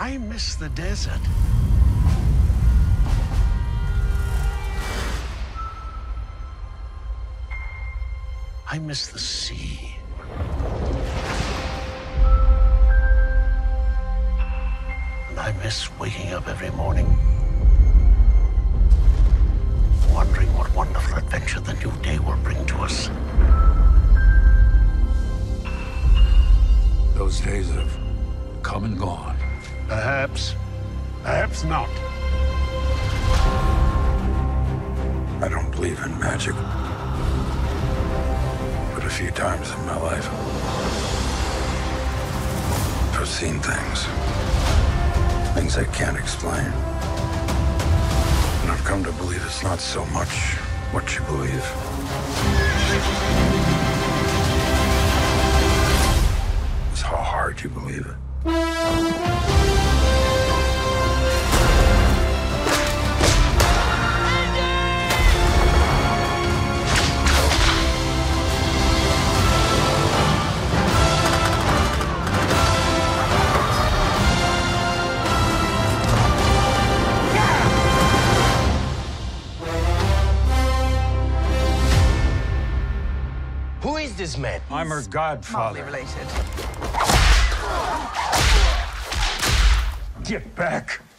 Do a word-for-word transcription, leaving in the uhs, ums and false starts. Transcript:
I miss the desert. I miss the sea. And I miss waking up every morning, wondering what wonderful adventure the new day will bring to us. Those days have come and gone. Perhaps. Perhaps not. I don't believe in magic. But a few times in my life, I've seen things. Things I can't explain. And I've come to believe it's not so much what you believe. It's how hard you believe it. Who is this man? I'm her godfather. Related. Get back!